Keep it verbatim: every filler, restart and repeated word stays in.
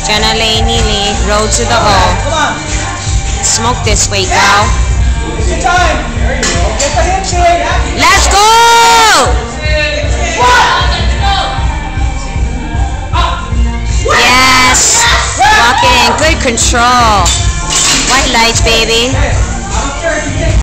Jenna Neeley, road to the O. Smoke this weight, girl. Let's go! Yes! Walk in, good control. White lights, baby.